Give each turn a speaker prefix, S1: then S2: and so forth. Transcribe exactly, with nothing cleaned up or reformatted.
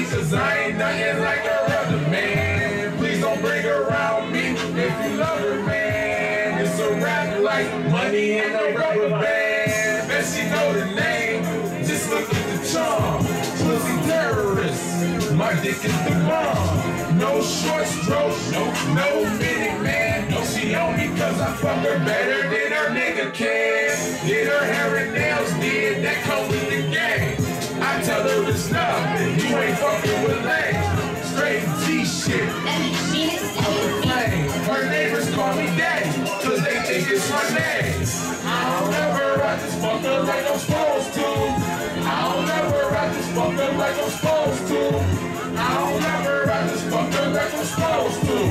S1: cause I ain't nothing like her other man. Please don't bring her around me if you love her, man. It's a rap like money in a rubber band. Bet she know the name, just look at the charm. Pussy terrorist, my dick is the bomb. No short stroke, no, no minute man. No, she on me cause I fuck her better than her nigga can. Did her hair and nails, did that come with the game. I tell her it's nothing, you ain't fucking with legs. Straight G shit, I'm the flame. Her neighbors call me daddy, cause they think it's my name. I don't ever, I just fuck her like I'm supposed to. I don't ever, I just fuck her like I'm supposed to. I don't ever, I just fuck her like I'm supposed to.